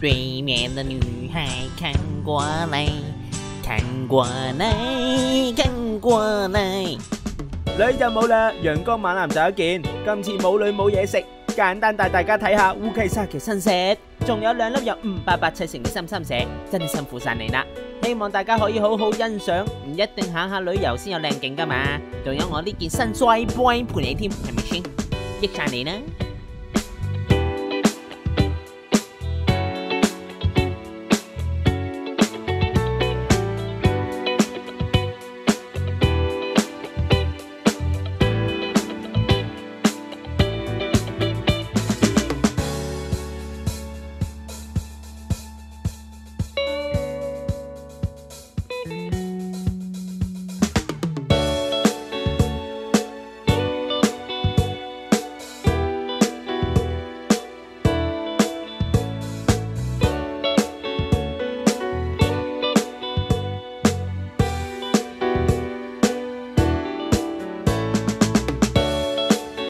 对面的女孩看過嚟，看過嚟，看過嚟。 女就冇啦，陽光猛男就一件。今次冇女冇嘢食，簡單帶大家睇下烏溪沙嘅新石，仲有2粒有5887成嘅心心石，真辛苦晒你啦！希望大家可以好好欣賞，唔一定下下旅遊先有靚景噶嘛。仲有我呢件新衰 boy 陪你添，係咪先？益晒你啦！